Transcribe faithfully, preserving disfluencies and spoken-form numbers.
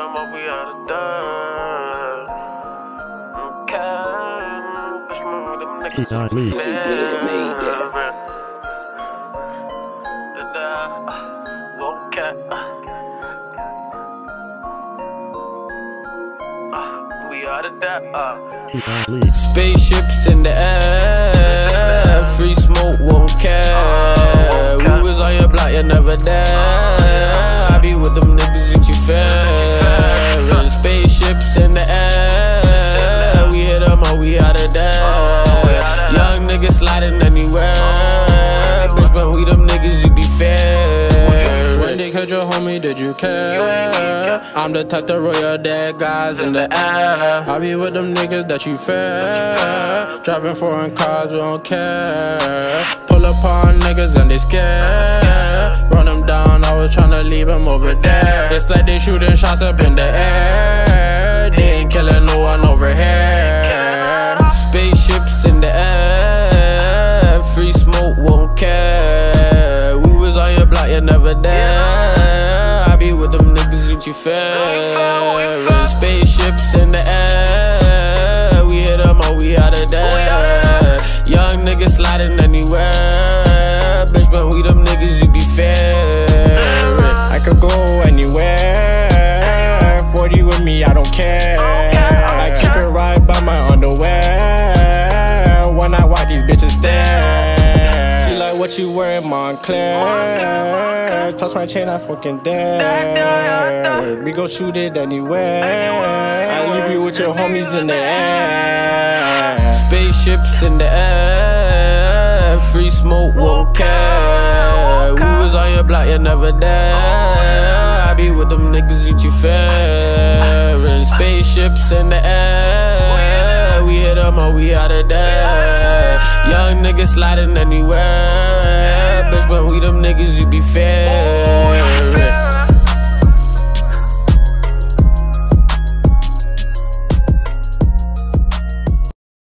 them up, we out of done. Okay, bitch, man, with them niggas. He made that, made that. Okay. We out of that. Uh. Spaceships in the air, free smoke, won't care. We was on your block, you never there. I be with them niggas that you fair. And spaceships in the air, we hit them all, we out of there. Young niggas sliding anywhere. Bitch, but we them niggas, you be fair. When they killed your homie, did you care? I'm the type to roll your dead guys in the air. I be with them niggas that you fair. Driving foreign cars, we don't care. Pull up on niggas and they scared. Run them down, I was tryna leave them over there. It's like they shooting shots up in the air. They ain't killing no one over here. Spaceships in the air, free smoke, won't care. We was on your block, you never there. I be with them niggas that you fair. And spaceships in the air, we hit them all, we out of there. Young niggas sliding anywhere. Bitch, but we them niggas, you be fair. I could go anywhere. forty with me, I don't care. I keep it right by my underwear. When I watch these bitches stare. She like, what you wearing, Montclair? Toss my chain, I fucking dare. We gon' shoot it anywhere. I leave you with your homies in the air. Spaceships in the air, free smoke, won't care. We was on your block, you never there. I be with them niggas that you fair. And spaceships in the air, we hit them all, we out of there. Young niggas sliding anywhere. Bitch, when we them niggas, you be fair.